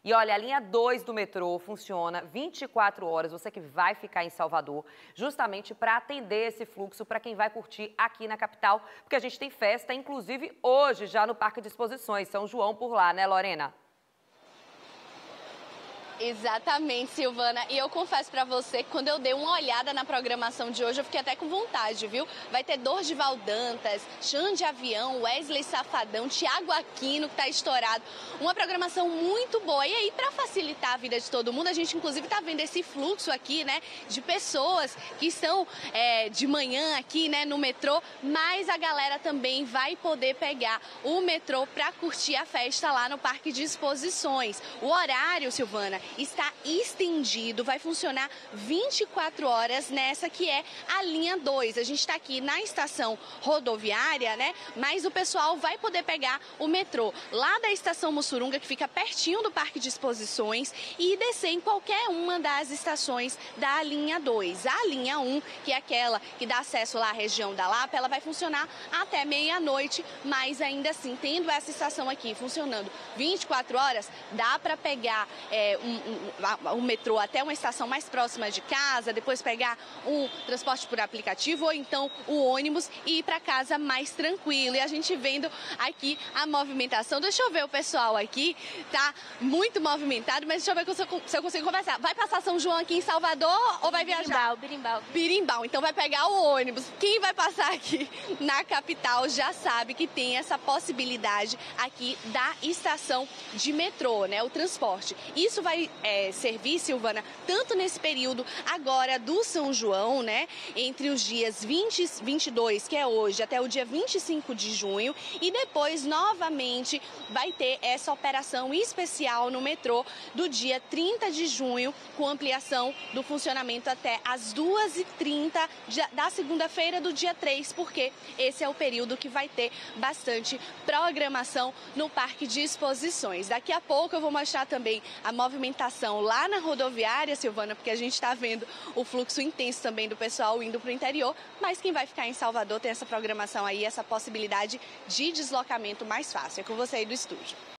E olha, a linha 2 do metrô funciona 24 horas, você que vai ficar em Salvador, justamente para atender esse fluxo para quem vai curtir aqui na capital, porque a gente tem festa, inclusive hoje, já no Parque de Exposições, São João por lá, né, Lorena? Exatamente, Silvana. E eu confesso pra você que quando eu dei uma olhada na programação de hoje, eu fiquei até com vontade, viu? Vai ter Dorival Dantas, Xande Avião, Wesley Safadão, Thiago Aquino, que tá estourado. Uma programação muito boa. E aí, pra facilitar a vida de todo mundo, a gente inclusive tá vendo esse fluxo aqui, né, de pessoas que estão de manhã aqui, né, no metrô, mas a galera também vai poder pegar o metrô pra curtir a festa lá no Parque de Exposições. O horário, Silvana, está estendido, vai funcionar 24 horas nessa que é a linha 2. A gente está aqui na estação rodoviária, né? Mas o pessoal vai poder pegar o metrô lá da estação Mussurunga, que fica pertinho do Parque de Exposições, e descer em qualquer uma das estações da linha 2. A linha 1, que é aquela que dá acesso lá à região da Lapa, ela vai funcionar até meia-noite, mas ainda assim, tendo essa estação aqui funcionando 24 horas, dá para pegar um metrô até uma estação mais próxima de casa, depois pegar um transporte por aplicativo ou então o ônibus e ir para casa mais tranquilo. E a gente vendo aqui a movimentação, deixa eu ver o pessoal aqui, tá muito movimentado, mas deixa eu ver se eu consigo conversar. Vai passar São João aqui em Salvador ou vai viajar? Birimbau, então vai pegar o ônibus. Quem vai passar aqui na capital já sabe que tem essa possibilidade aqui da estação de metrô, né, o transporte. Isso vai servir, Silvana, tanto nesse período agora do São João, né, entre os dias 20 e 22, que é hoje, até o dia 25 de junho, e depois, novamente, vai ter essa operação especial no metrô do dia 30 de junho, com ampliação do funcionamento até às 2h30 da segunda-feira do dia 3, porque esse é o período que vai ter bastante programação no Parque de Exposições. Daqui a pouco eu vou mostrar também a movimentação lá na rodoviária, Silvana, porque a gente está vendo o fluxo intenso também do pessoal indo para o interior, mas quem vai ficar em Salvador tem essa programação aí, essa possibilidade de deslocamento mais fácil. É com você aí do estúdio.